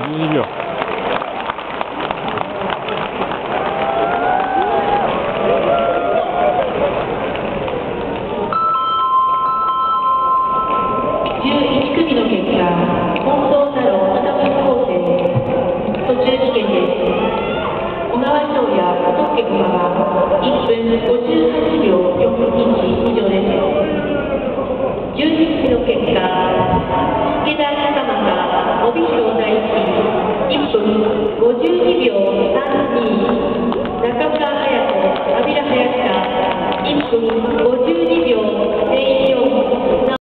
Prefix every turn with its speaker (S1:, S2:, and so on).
S1: 52秒。
S2: 11組の結果、本当太郎北高専途中棄権です。小川翔也特許駒は1分58秒41以上です。12組の結果、池田高正帯広大地1分52秒